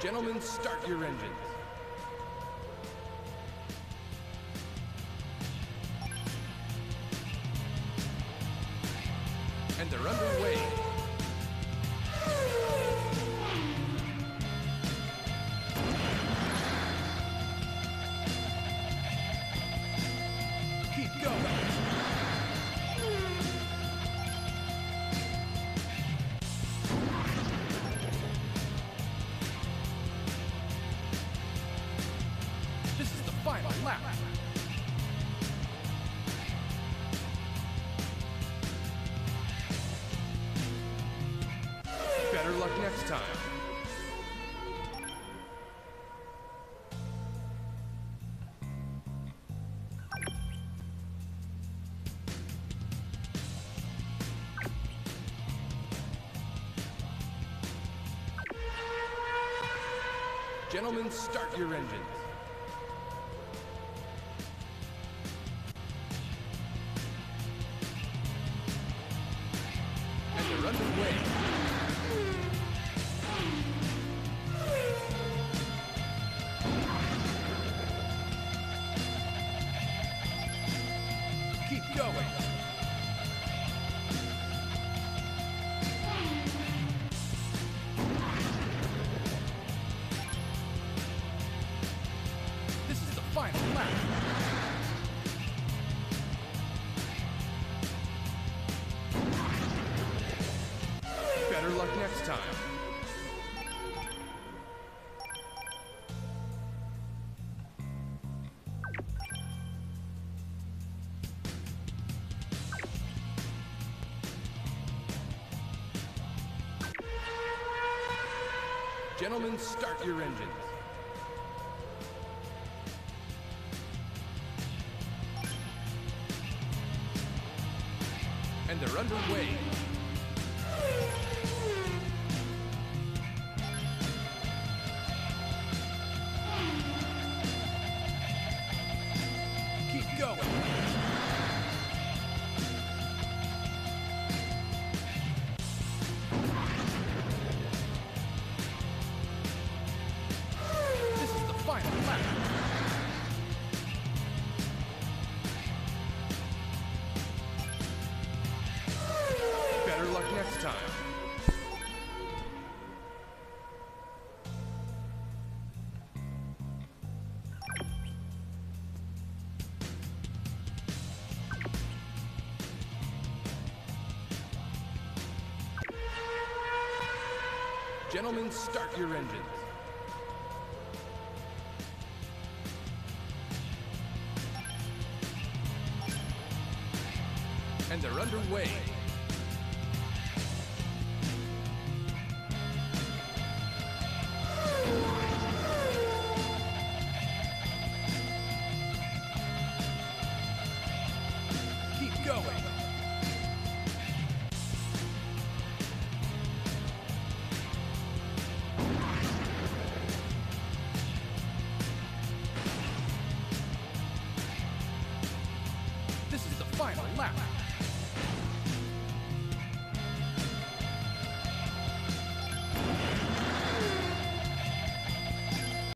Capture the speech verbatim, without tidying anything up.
Gentlemen, start your engines. And they're underway. Keep going. This is the final lap. Better luck next time. Gentlemen, start your engines. And they're underway. Keep going. This is the final lap. Better luck next time. Gentlemen, start your engines. And they're underway. Keep going. This is the final lap. Better luck next time. Gentlemen, start your engines. And they're underway. Keep going. This is the final lap.